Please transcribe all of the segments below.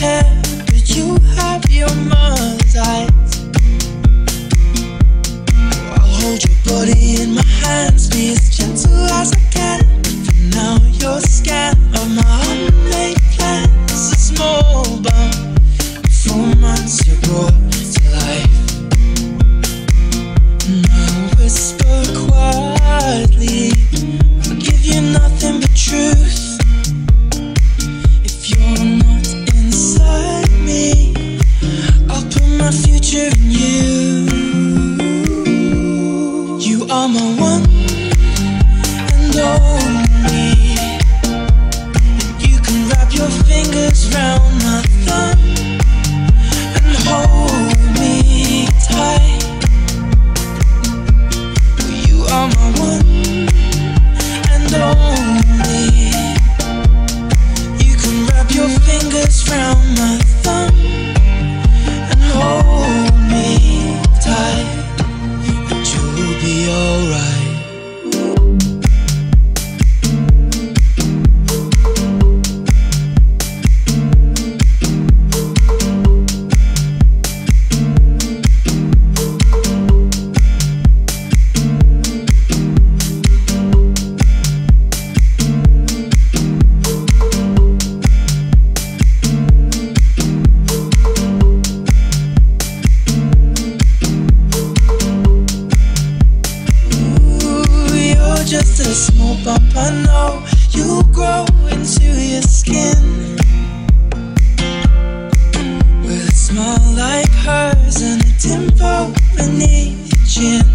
care, but you have your mother's eyes. I'll hold your body in my hands, be as gentle as I can. For now you're the scan of my unmade plans. A small bump, 4 months you're brought to life. And I'll whisper quietly, I'll give you nothing but truth. If you're not inside me, I'll put my future in you. You are my one and only. You can wrap your fingers round my thumb and hold me tight. You are my one and only. You can wrap your fingers round my thumb and hold me tight, and you'll be alright. Just a small bump, I know you'll grow into your skin with a smile like hers and a dimple beneath your chin.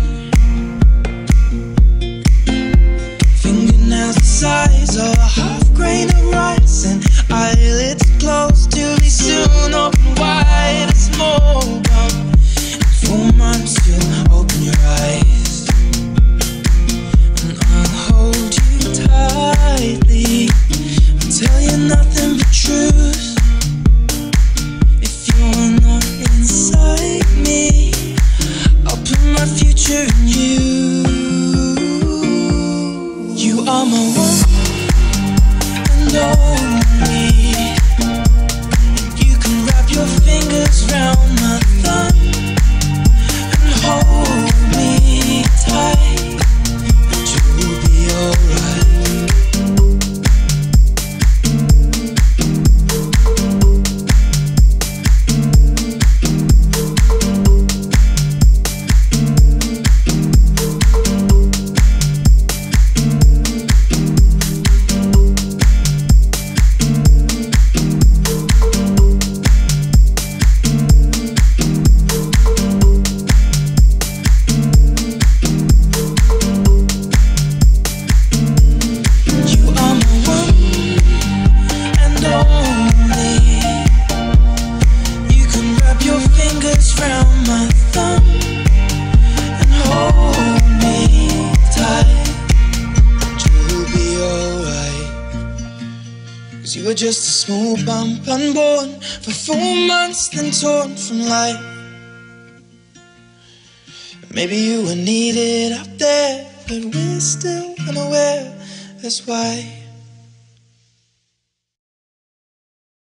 Fingernails the size of a half grain of rice and eyelids closed till they soon open wide. A small bump, in 4 months you'll open your eyes. Hold you tightly, I'll tell you nothing but truth. If you're not inside me, I'll put my future in you. You are my one and only. You can wrap your fingers round my thumb and hold me tight. You'll be alright. You were just a small bump, unborn for 4 months, then torn from life. Maybe you were needed up there, but we're still unaware. That's why